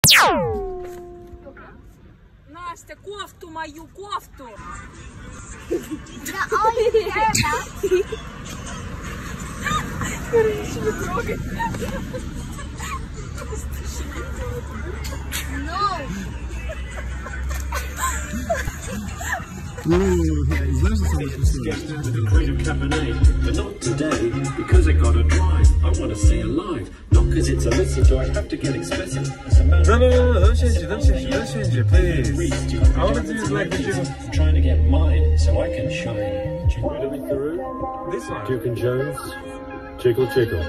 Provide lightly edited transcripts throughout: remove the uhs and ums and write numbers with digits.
Настя, кофту мою, кофту! Да, ой, это. Не трогай. Знаешь, что самое смешное? But not today, because I gotta drive. I wanna stay alive, not because it's illicit, do I have to get explicit. No, don't change it, please. I want to do it like the jiggle. I'm trying to get mine, so I can shine. Jiggle with the root. This one. Duke and Jones, jiggle, jiggle.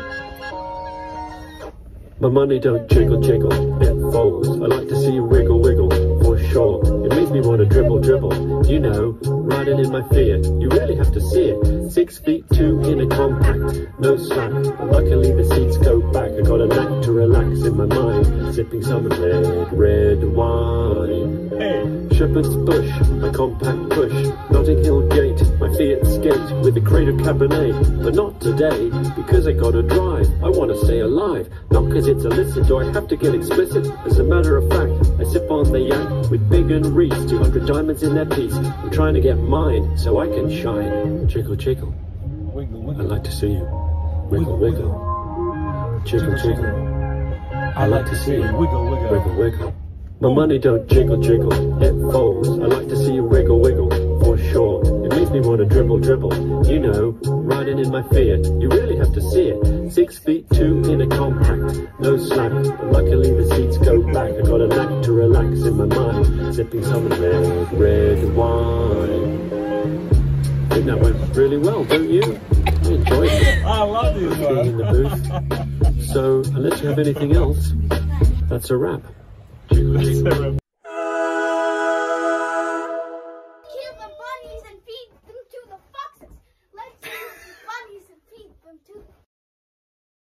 My money don't jiggle, jiggle, it falls. I like to see you wiggle, wiggle, for sure. It makes me want to dribble, dribble. You know, riding in my Fiat, you really have to see it. 6 feet 2 in a compact, no slack. Luckily the seats go back. I got a knack to relax in my mind, sipping some red wine. Shepherd's Bush, my compact push. Notting Hill Gate, my Fiat skate with the crate of Cabernet. But not today, because I gotta drive. I wanna stay alive, not because it's illicit, do I have to get explicit? As a matter of fact, I sip on the yak with Big and Reese, 200 diamonds in their piece. I'm trying to get mine, so I can shine. Jiggle, jiggle. Wiggle, wiggle. I'd like to see you. Wiggle, wiggle. Jiggle, jiggle. I like to see you. Wiggle, wiggle. Wiggle, wiggle. My money don't jiggle, jiggle, it falls. I like to see you wiggle, wiggle, for sure. It makes me want to dribble, dribble. You know, riding in my Fiat, you really have to see it. 6 feet 2 in a compact, no slack. Luckily the seats go back. I got a knack to relax in my mind, sipping some red wine. I think that went really well, don't you? I enjoyed it. I love you, Being in the booth. So, unless you have anything else, that's a wrap. Jiggle, jiggle. Kill the bunnies and feed